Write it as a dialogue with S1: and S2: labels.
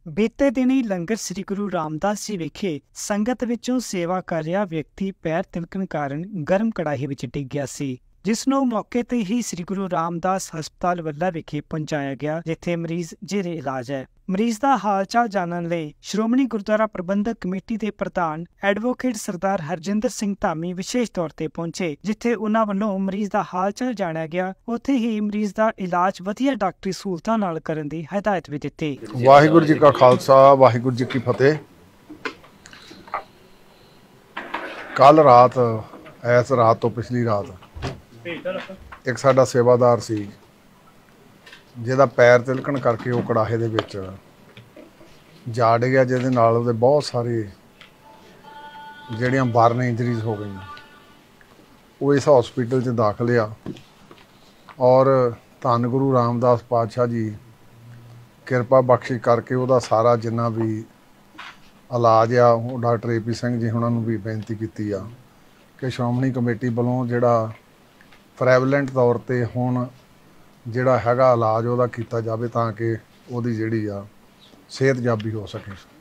S1: ਬੀਤੇ ਦਿਨੀ ਲੰਗਰ ਸ੍ਰੀ ਗੁਰੂ ਰਾਮਦਾਸ ਜੀ ਵਿਖੇ ਸੰਗਤ ਵਿੱਚੋਂ ਸੇਵਾ ਕਰ ਰਿਹਾ ਵਿਅਕਤੀ ਪੈਰ ਤਿਲਕਣ ਕਾਰਨ ਗਰਮ ਕੜਾਹੀ ਵਿੱਚ ਡਿੱਗ ਗਿਆ ਸੀ, ਜਿਸ ਨੂੰ ਮੌਕੇ ਤੇ ਹੀ ਸ੍ਰੀ ਗੁਰੂ ਰਾਮਦਾਸ ਹਸਪਤਾਲ ਵੱਲਾ ਵਿਖੇ ਪਹੁੰਚਾਇਆ ਗਿਆ, ਜਿੱਥੇ ਮਰੀਜ਼ ਜੇਰੇ ਇਲਾਜ ਹੈ। ਮਰੀਜ਼ ਦਾ ਹਾਲ-ਚਾਲ ਜਾਣਨ ਲਈ ਸ਼੍ਰੋਮਣੀ ਗੁਰਦੁਆਰਾ ਪ੍ਰਬੰਧਕ ਕਮੇਟੀ ਦੇ ਪ੍ਰਧਾਨ ਐਡਵੋਕੇਟ ਸਰਦਾਰ ਹਰਜਿੰਦਰ ਸਿੰਘ ਧਾਮੀ ਵਿਸ਼ੇਸ਼ ਤੌਰ ਤੇ ਪਹੁੰਚੇ, ਜਿੱਥੇ ਉਹਨਾਂ ਵੱਲੋਂ ਮਰੀਜ਼ ਦਾ ਹਾਲ-ਚਾਲ ਜਾਣਿਆ ਗਿਆ। ਉੱਥੇ ਹੀ ਮਰੀਜ਼ ਦਾ ਇਲਾਜ ਵਧੀਆ ਡਾਕਟਰੀ ਸਹੂਲਤਾਂ ਨਾਲ ਕਰਨ ਦੀ ਹਦਾਇਤ ਵੀ ਦਿੱਤੀ।
S2: ਵਾਹਿਗੁਰੂ ਜੀ ਕਾ ਖਾਲਸਾ, ਵਾਹਿਗੁਰੂ ਜੀ ਕੀ ਫਤਿਹ। ਕੱਲ ਰਾਤ ਐਸ ਰਾਤ ਤੋਂ ਪਿਛਲੀ ਰਾਤ ਇੱਕ ਸਾਡਾ ਸੇਵਾਦਾਰ ਸੀ, ਜਿਹਦਾ ਪੈਰ ਤਿਲਕਣ ਕਰਕੇ ਉਹ ਕੜਾਹੇ ਦੇ ਵਿੱਚ ਜਾ ਡਿੱਗਿਆ, ਜਿਹਦੇ ਨਾਲ ਉਹਦੇ ਬਹੁਤ ਸਾਰੇ ਜਿਹੜੀਆਂ ਬਰਨ ਇੰਜਰੀਜ਼ ਹੋ ਗਈਆਂ। ਉਹ ਇਸ ਹਸਪੀਟਲ 'ਚ ਦਾਖਲ ਆ ਔਰ ਧੰਨ ਗੁਰੂ ਰਾਮਦਾਸ ਪਾਤਸ਼ਾਹ ਜੀ ਕਿਰਪਾ ਬਖਸ਼ਿਸ਼ ਕਰਕੇ ਉਹਦਾ ਸਾਰਾ ਜਿੰਨਾ ਵੀ ਇਲਾਜ ਆ ਉਹ ਡਾਕਟਰ AP ਸਿੰਘ ਜੀ ਉਹਨਾਂ ਨੂੰ ਵੀ ਬੇਨਤੀ ਕੀਤੀ ਆ ਕਿ ਸ਼੍ਰੋਮਣੀ ਕਮੇਟੀ ਵੱਲੋਂ ਜਿਹੜਾ ਪ੍ਰੈਵਲੈਂਟ ਤੌਰ 'ਤੇ ਹੁਣ ਜਿਹੜਾ ਹੈਗਾ ਇਲਾਜ ਉਹਦਾ ਕੀਤਾ ਜਾਵੇ, ਤਾਂ ਕਿ ਉਹਦੀ ਜਿਹੜੀ ਆ ਸਿਹਤਯਾਬੀ ਹੋ ਸਕੇ।